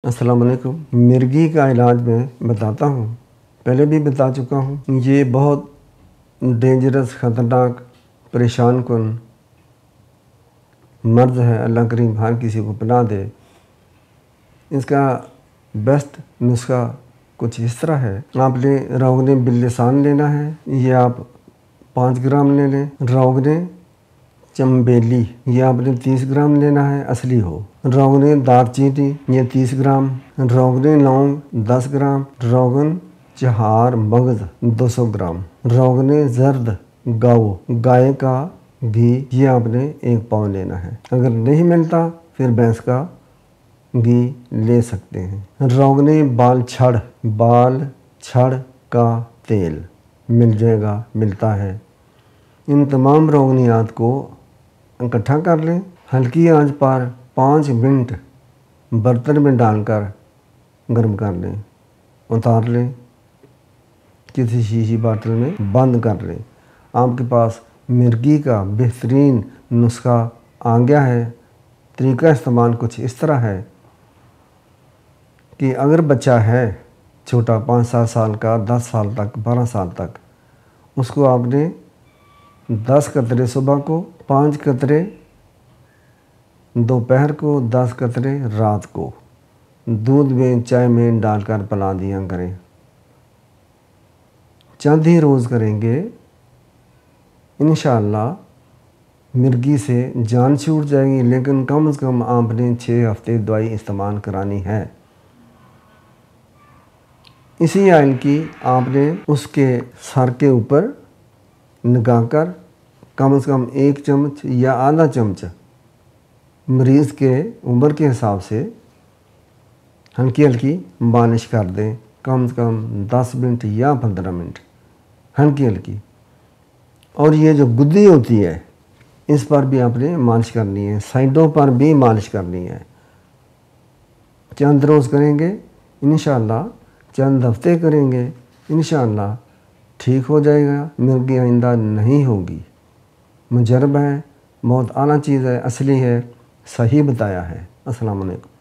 अस्सलाम वालेकुम। मिर्गी का इलाज मैं बताता हूँ, पहले भी बता चुका हूँ। ये बहुत डेंजरस, ख़तरनाक, परेशान कुन मर्ज़ है। अल्लाह करीम हर किसी को पनाह दे। इसका बेस्ट नुस्खा कुछ इस तरह है। आपने रोगने बिल्लिसान लेना है, ये आप 5 ग्राम ले लें। रोगने चम्बेली ये आपने 30 ग्राम लेना है, असली हो। रोगने दालचीनी ये 30 ग्राम। रोगने लौंग 10 ग्राम। रोगन चहार मगज़ 200 ग्राम। रोगने जर्द गाय का घी ये आपने 1 पाव लेना है। अगर नहीं मिलता फिर भैंस का घी ले सकते हैं। रोगने बाल छड़ का तेल मिल जाएगा, मिलता है। इन तमाम रोगनियात को इकट्ठा कर लें। हल्की आंच पर 5 मिनट बर्तन में डालकर गर्म कर लें, उतार लें, किसी शीशी बाटल में बंद कर लें। आपके पास मिर्गी का बेहतरीन नुस्खा आ गया है। तरीका इस्तेमाल कुछ इस तरह है कि अगर बच्चा है छोटा 5-7 साल का, 10 साल तक, 12 साल तक, उसको आपने 10 कतरे सुबह को, 5 कतरे दोपहर को, 10 कतरे रात को दूध में, चाय में डालकर पिला दिया करें। चंद ही रोज़ करेंगे, इंशाअल्लाह मिर्गी से जान छूट जाएगी। लेकिन कम से कम आपने 6 हफ्ते दवाई इस्तेमाल करानी है। इसी आयल की आपने उसके सर के ऊपर लगाकर कम से कम 1 चम्मच या आधा चम्मच मरीज़ के उम्र के हिसाब से हल्की हल्की मालिश कर दें। कम से कम 10 मिनट या 15 मिनट हल्की हल्की। और ये जो गुद्दी होती है इस पर भी आपने मालिश करनी है, साइडों पर भी मालिश करनी है। चंद रोज़ करेंगे, इंशाअल्लाह चंद हफ्ते करेंगे, इंशाअल्लाह ठीक हो जाएगा। मिर्गी आइंदा नहीं होगी। मुजरब है, बहुत आला चीज़ है, असली है, सही बताया है। अस्सलाम वालेकुम।